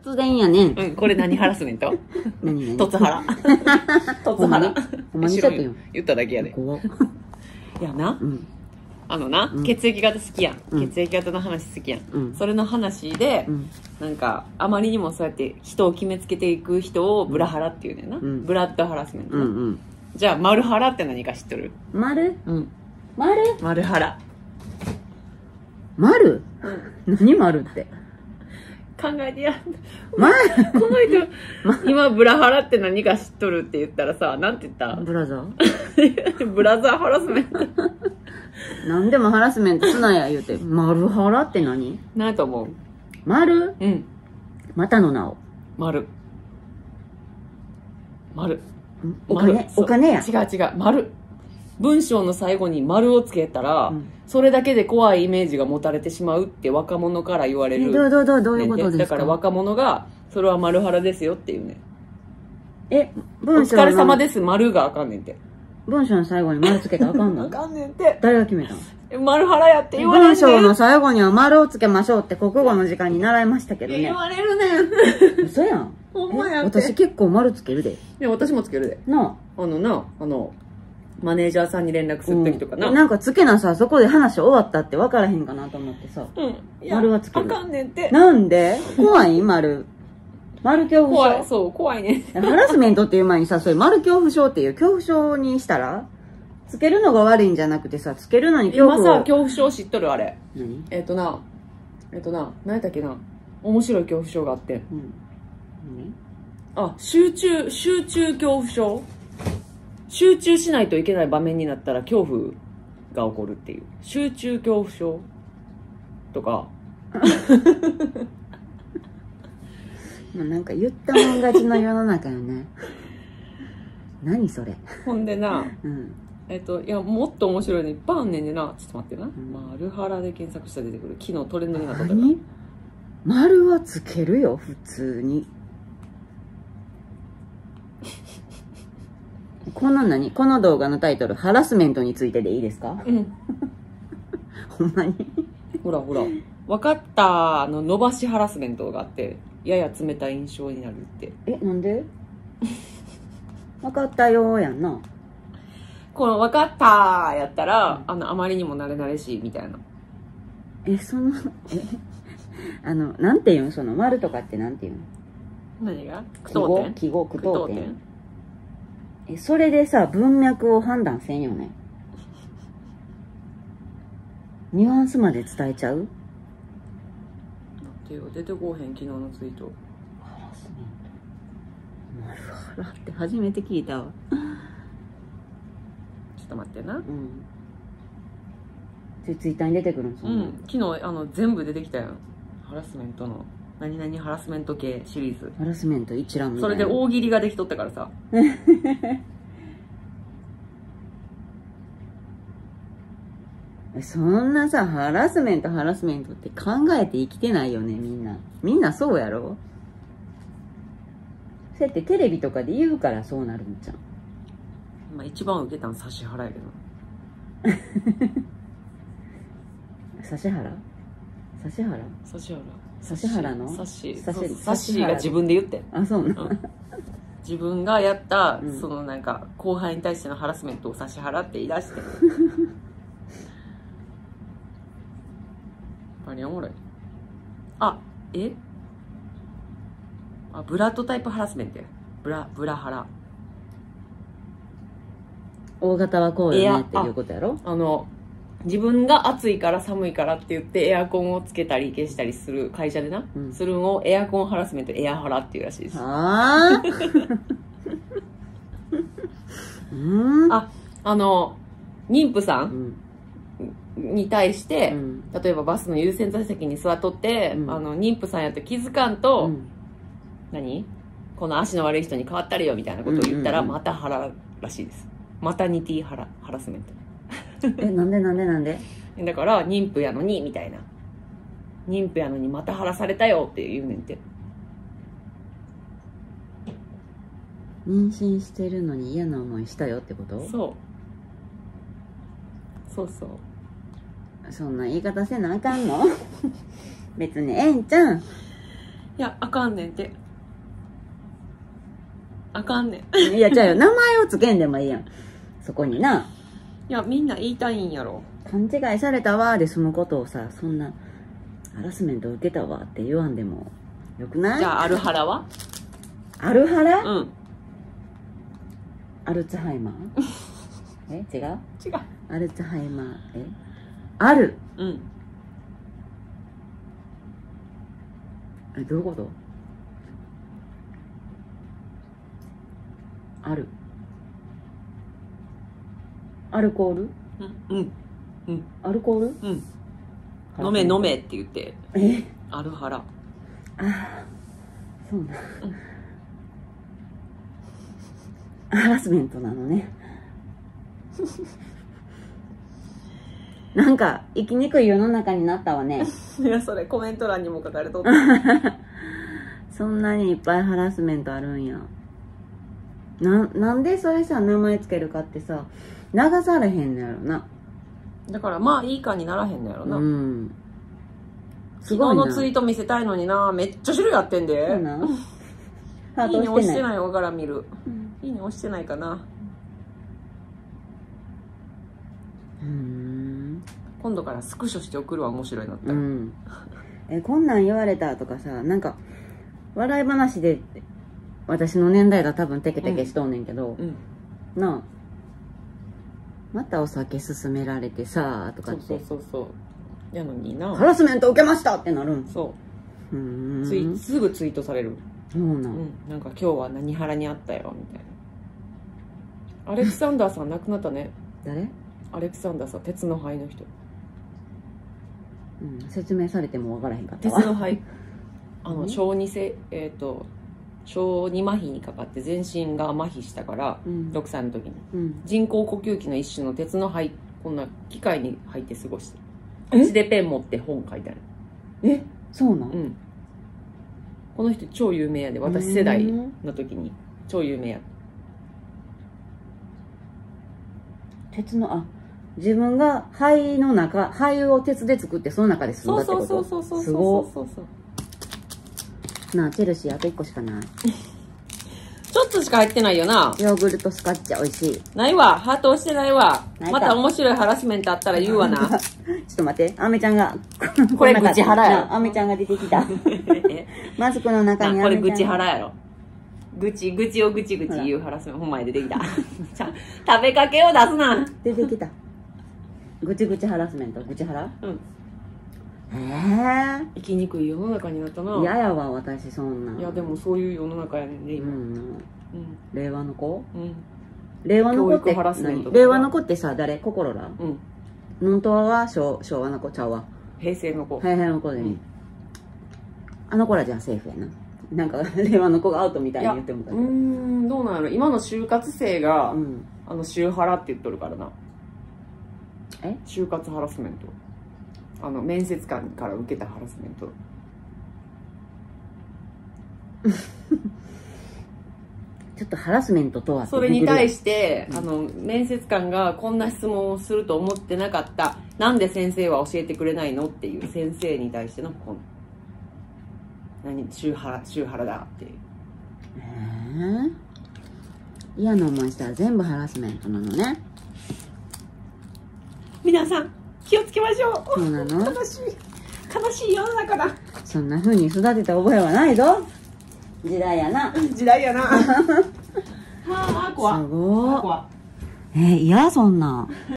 突然やねん。 うん、これ何ハラスメント？ 何突ハラ。突ハラ。 ほんまにちょっとよ。 言っただけやで。 怖っ。 いやな、 うん。 血液型好きやん。 うん血液型の話好きやん。 うんそれの話で、 うん。 なんか、あまりにもそうやって人を決めつけていく人をブラハラっていうねんな。 んブラッドハラスメントな。 うんうん。 じゃあ、マルハラって何か知っとる？ 丸うん。 丸マルハラ。 丸何丸って。 考えてや。 丸この人、今ブラハラって何か知っとるって言ったらさ、なんて言ったブラザーブラザーハラスメント。 何でもハラスメントすなや言うて。丸ハラって何？ 何と思う？ 丸うん。 またの名を。 丸。丸。 お金そうお金や。 違う違う。丸。文章の最後に丸をつけたら、 うんそれだけで怖いイメージが持たれてしまうって若者から言われる。 どういうことですか？ だから若者が、それは丸ハラですよっていうね。お文章疲れ様です、丸があかんねんて。 文章の最後に丸つけたらあかんの？ あかんねんて。 誰が決めたの？ 丸ハラやって言われるねん。 文章の最後には丸をつけましょうって国語の時間に習いましたけどね言。われるねん。 嘘やん。 ほんまやって。 私結構丸つけるで。 いや、私もつけるで。 なマネージャーさんに連絡するときとかな。 なんかつけなさ、そこで話終わったって分からへんかなと思ってさ。 うん。いや丸はつけるあかんねんて。 なんで怖い丸。丸恐怖症。 怖い、そう、怖いねん。 ハラスメントっていう前にさ、それ丸恐怖症っていう恐怖症にしたらつけるのが悪いんじゃなくてさ、つけるのに恐怖を。 今さ、恐怖症知っとるあれ。 何？ 何やったっけな。面白い恐怖症があって。 うん。 あ、集中恐怖症。集中しないといけない場面になったら恐怖が起こるっていう。集中恐怖症とか。 なんか言ったもん勝ちの世の中よね。何それ。 ほんでな、 うん。 いや、もっと面白いのいっぱいあんねんでな。ちょっと待ってな。マルハラで検索したら出てくる。昨日トレンドになったから。 何？丸はつけるよ、普通に。この動画のタイトル、ハラスメントについてでいいですか？ うん。 ほんまに。 ほらほら。分かった伸ばしハラスメントがあって、やや冷たい印象になるって。 なんで？分かったよーやんな。 この分かったやったら、あまりにも慣れ慣れしいみたいな。 なんて言うの？その丸とかってなんて言うの？ 何が？句読点？ 記号句読点。それでさ、文脈を判断せんよね。ニュアンスまで伝えちゃう？ 待ってよ、出てこうへん、昨日のツイート。 ハラスメント。丸ハラって初めて聞いたわ。 ちょっと待ってな。 うん。ツイッターに出てくるんですよね。 昨日全部出てきたよ。ハラスメントの何々ハラスメント系シリーズ。 ハラスメント一覧みたいな。 それで大喜利ができとったからさ。 そんなさ、ハラスメントって考えて生きてないよね、みんな。みんなそうやろ？そうやってテレビとかで言うからそうなるんじゃん。 まあ一番受けたの指原やけど。 指原のサッシーが自分で言って。 あ、そうな。 自分がやった、 うんそのなんか後輩に対してのハラスメントを指原って言い出して。やっぱりおもろい。ブラッドタイプハラスメントや。ブラハラ。 大型はこうよねっていうことやろ？ 自分が暑いから寒いからって言ってエアコンをつけたり消したりする会社でな、するのをエアコンハラスメント、エアハラっていうらしいです。 あ妊婦さんに対して、例えばバスの優先座席に座っとって、妊婦さんやと気づかんと、この足の悪い人に変わったりよみたいなことを言ったら、またハラらしいです。マタニティハラスメント。 なんでだから妊婦やのにみたいな、妊婦やのにまたハラされたよって言うねんて。 妊娠してるのに嫌な思いしたよってこと？ そうそんな言い方せなあかんの？別にええんちゃん。 いや、あかんねんて。あかんねん。 いや、じゃあよ、名前をつけんでもいいやん。そこにな。 いや、みんな言いたいんやろ。 勘違いされたわーでそのことをさ、そんな、ハラスメント受けたわって言わんでもよくない？ じゃあ、アルハラは？ アルハラ？ うん。 アルツハイマー違う？ 違う。 アルツハイマー、ある。 うん。 どういうこと？ある。アルコール？ うん。うん。 アルコール？ うん。飲め飲めって言って。アルハラ。 ああ、そうな。ハラスメントなのね。なんか生きにくい世の中になったわね。 いや、それコメント欄にも書かれとった。 そんなにいっぱいハラスメントあるんや。なんでそれさ、名前つけるかってさ、流されへんのやろな。 だからまあいいかにならへんのやろな。 うん。 すごいな。昨日のツイート見せたいのにな、めっちゃ種類あってんで。 そうなん？ハートいいね押してい。 ないわからん見る。いいね押してないかな。今度からスクショして送るわ、面白いなったら。 こんなん言われたとかさ、なんか笑い話で私の年代が多分テケテケしとんねんけど、なあ、またお酒勧められてさとかって、 そうやのにな、 ハラスメント受けましたってなるん。 そうすぐツイートされる。なんか今日は何腹にあったよみたいな。アレクサンダーさん亡くなったね。 誰？ アレクサンダーさん、鉄の肺の人。 説明されても分からへんかったわ。 鉄の肺、小児性、小児麻痺にかかって全身が麻痺したから、6歳の時に、人工呼吸器の一種の鉄の肺、こんな機械に入って過ごして、口でペン持って本書いてある。 そうなん？ この人超有名やで、私世代の時に超有名や。 鉄の、自分が肺の中、肺を鉄で作ってその中で住んだってこと？ そうすごなあ、チェルシーあと1個しかない。 ちょっとしか入ってないよな。 ヨーグルトスカッチャ美味しい。 ないわ、ハート押してないわ。また面白いハラスメントあったら言うわな。 ちょっと待って、アメちゃんがこれ愚痴腹やろ。 アメちゃんが出てきた。マスクの中にこれ愚痴腹やろ。愚痴を愚痴言うハラスメント、ほんまに出てきた。食べかけを出すな。 出てきた。ぐちぐちハラスメント、ぐちハラ？ 生きにくい世の中になったな。 嫌やわ、私そんな。 いや、でもそういう世の中やねんね、今。 令和の子？令和の子って何？令和の子ってさ、誰？心ら？本当は昭和の子ちゃうわ。 平成の子。 平成の子でね。あの子らじゃセーフやな。なんか令和の子がアウトみたいに言ってもたけど。 どうなんやろ。今の就活生が、就ハラって言っとるからな。就活ハラスメント。面接官から受けたハラスメント。 ちょっとハラスメントとはそれに対して、面接官がこんな質問をすると思ってなかった。なんで先生は教えてくれないのっていう先生に対しての本。就ハラだっていう。 嫌な思いしたら全部ハラスメントなのね。 皆さん気をつけましょう。 そうなの？ 悲しい世の中だ。 そんな風に育てた覚えはないぞ。時代やな。 時代やな。はあ、怖っ。 すごい。嫌そんな。